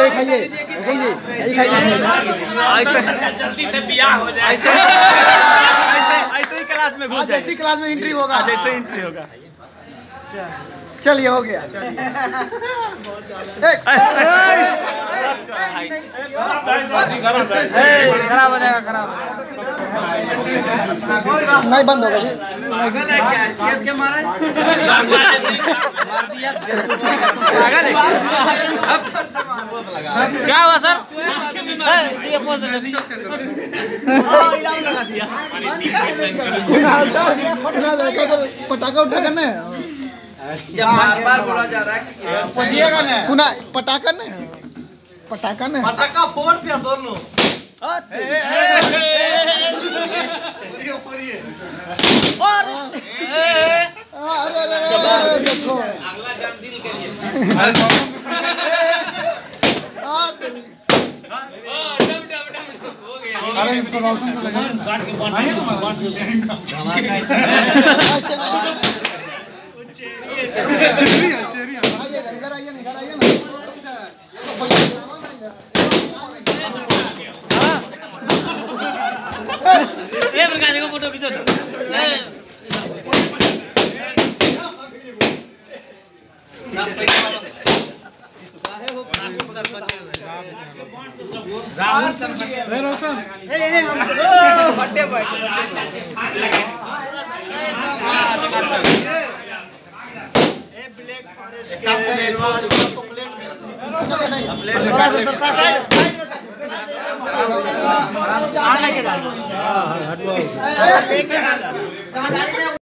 यही खाइए रोशन जी, यही खाइए। ऐसे जल्दी से बियाह हो जाए। ऐसे ही क्लास में घुस जाए। जैसी क्लास में एंट्री होगा, जैसे एंट्री होगा। चलिए हो गया। खराब हो जाएगा, खराब नहीं बंद होगा जी। क्या हुआ सर? पटाखा उठा करना है, बार बोला जा रहा है कुना पटाखा नहीं, पटाखा नहीं, पटाखा फोड़ दिया दोनों। देखो अगला जन्मदिन के लिए अरे इसको रोशन को लगा इधर आइए ना, इधर आइए ना। फोटो खींचो। बर्थडे बॉय ब्लैक फॉरेस्ट के